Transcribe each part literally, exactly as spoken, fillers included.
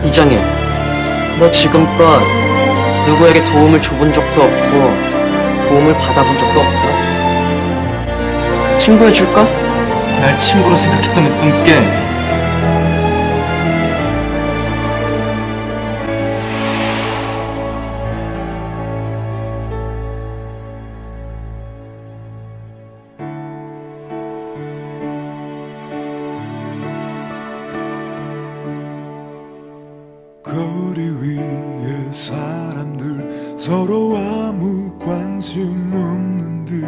이장일, 너 지금껏 누구에게 도움을 줘본 적도 없고 도움을 받아본 적도 없다. 친구해줄까? 날 친구로 생각했다면 꿈깨. 거리 위에 사람들 서로 아무 관심 없는 듯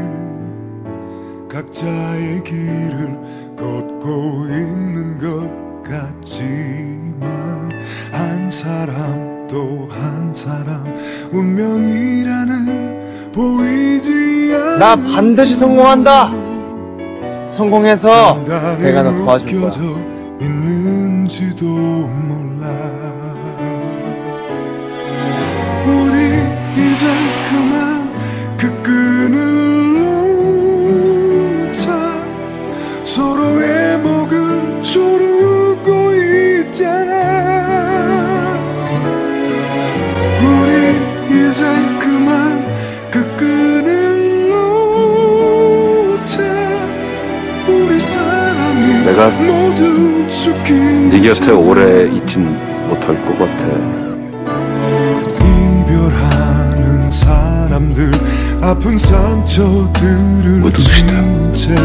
각자의 길을 걷고 있는 것 같지만 한 사람 또 한 사람 운명이라는 보이지 않는 나 반드시 성공한다. 성공해서 내가 너 도와줄 거야. 있는지도 몰라. 우리 이제 그만 그 끈을 놓자. 서로의 목을 조르고 있잖아. 우리 이제 그만 그 끈을 놓자. 우리 사랑이 내가 모두 죽기 네 곁에 오래 있진 못할 것 같아. 이별하는 사람들 아픈 상처들을 묻은 채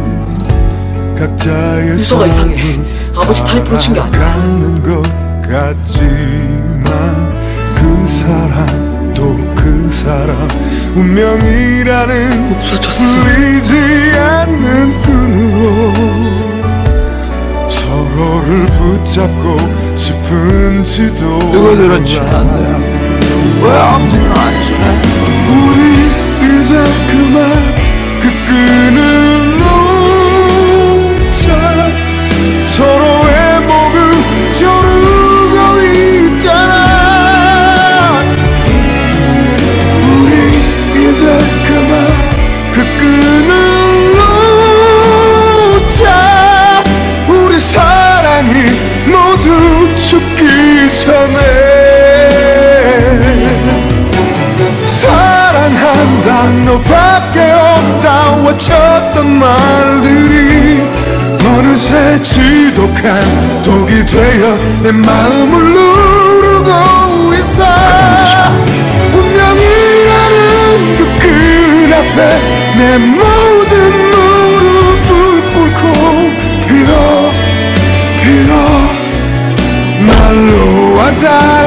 각자의 유서가 이상해. 아버지 타이포를 친 게 아니야. 살아가는 것 같지만 그 사람 또 그 사람 운명이라는 없어졌어. 풀리지 않는 끈으로 서로를 붙잡고 싶은지도 누구들은 친한데 왜 아무튼 안 친해? 우리 이제 그만 그 끈을 놓자. 서로의 목을 조르고 있잖아. 우리 이제 그만 그 끈을 놓자. 우리 사랑이 모두 죽기 전에 사랑한다 너밖에 없다 외쳤던 말들이 어느새 지독한 독이 되어 내 마음을 누르고 있어. 운명이라는 그 끈 앞에 내 모든 무릎을 꿇고 빌어 빌어 말로 와닿아